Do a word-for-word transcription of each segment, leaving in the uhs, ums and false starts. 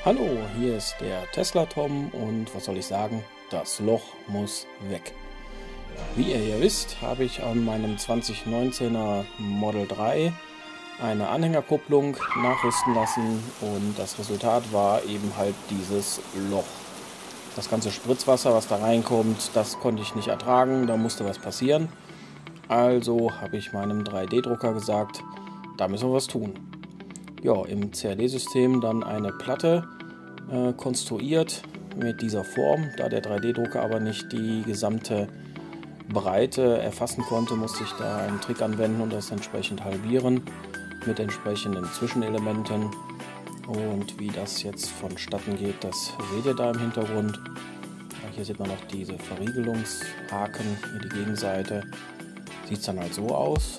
Hallo, hier ist der Tesla Tom und was soll ich sagen, das Loch muss weg. Wie ihr ja wisst, habe ich an meinem zwanzig neunzehner Model drei eine Anhängerkupplung nachrüsten lassen und das Resultat war eben halt dieses Loch. Das ganze Spritzwasser, was da reinkommt, das konnte ich nicht ertragen, da musste was passieren. Also habe ich meinem drei D Drucker gesagt, da müssen wir was tun. Ja, im C A D-System dann eine Platte äh, konstruiert mit dieser Form. Da der drei D Drucker aber nicht die gesamte Breite erfassen konnte, musste ich da einen Trick anwenden und das entsprechend halbieren mit entsprechenden Zwischenelementen. Und wie das jetzt vonstatten geht, das seht ihr da im Hintergrund. Hier sieht man noch diese Verriegelungshaken, hier die Gegenseite. Sieht es dann halt so aus.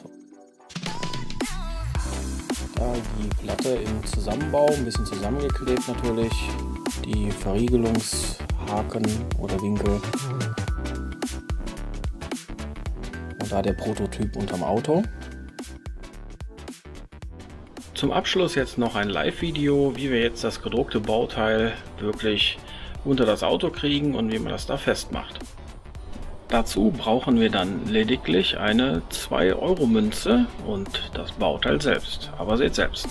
Da die Platte im Zusammenbau, ein bisschen zusammengeklebt natürlich, die Verriegelungshaken oder Winkel. Und da der Prototyp unterm Auto. Zum Abschluss jetzt noch ein Live-Video, wie wir jetzt das gedruckte Bauteil wirklich unter das Auto kriegen und wie man das da festmacht. Dazu brauchen wir dann lediglich eine zwei Euro Münze und das Bauteil selbst. Aber seht selbst.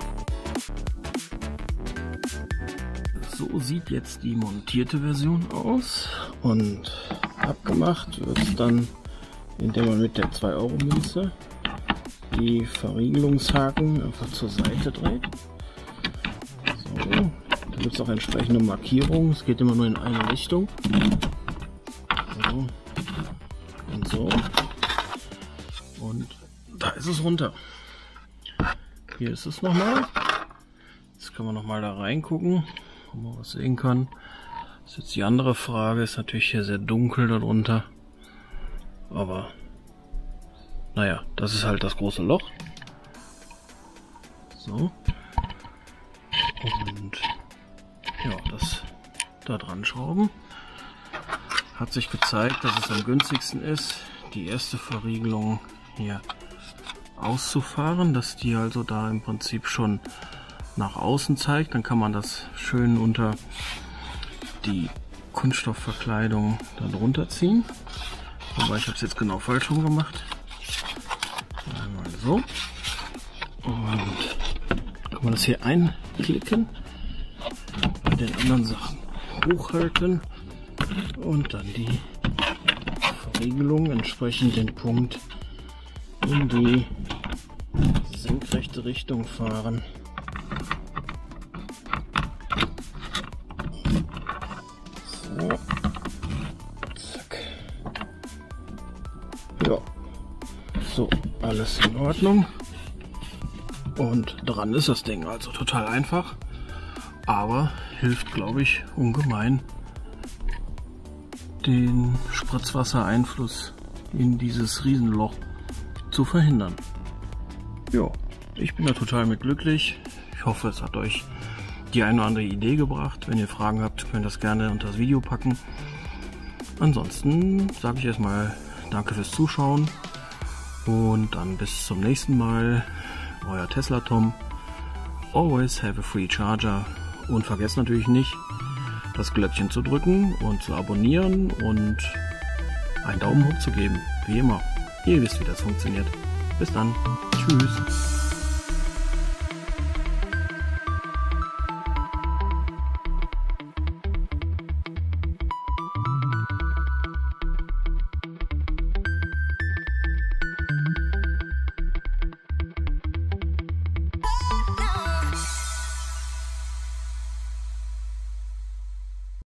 So sieht jetzt die montierte Version aus und abgemacht wird es dann, indem man mit der zwei Euro Münze die Verriegelungshaken einfach zur Seite dreht. So, da gibt es auch entsprechende Markierungen. Es geht immer nur in eine Richtung. So. Und so. Und da ist es runter. Hier ist es nochmal. Jetzt können wir nochmal da reingucken, ob man was sehen kann. Das ist jetzt die andere Frage. Ist natürlich hier sehr dunkel darunter. Aber naja, das ist halt das große Loch. So. Und ja, das da dran schrauben. Hat sich gezeigt, dass es am günstigsten ist, die erste Verriegelung hier auszufahren, dass die also da im Prinzip schon nach außen zeigt. Dann kann man das schön unter die Kunststoffverkleidung dann runterziehen. Wobei ich habe es jetzt genau falsch rum gemacht. Einmal so. Und kann man das hier einklicken. Bei den anderen Sachen hochhalten. Und dann die Verriegelung entsprechend den Punkt in die senkrechte Richtung fahren. So. Zack. Ja. So, alles in Ordnung. Und dran ist das Ding, also total einfach. Aber hilft, glaube ich, ungemein, den Spritzwassereinfluss in dieses Riesenloch zu verhindern. Ja, ich bin da total mit glücklich. Ich hoffe, es hat euch die eine oder andere Idee gebracht. Wenn ihr Fragen habt, könnt ihr das gerne unter das Video packen. Ansonsten sage ich erstmal danke fürs Zuschauen und dann bis zum nächsten Mal. Euer Tesla Tom. Always have a free charger. Und vergesst natürlich nicht, das Glöckchen zu drücken und zu abonnieren und einen Daumen hoch zu geben. Wie immer. Ihr wisst, wie das funktioniert. Bis dann. Tschüss.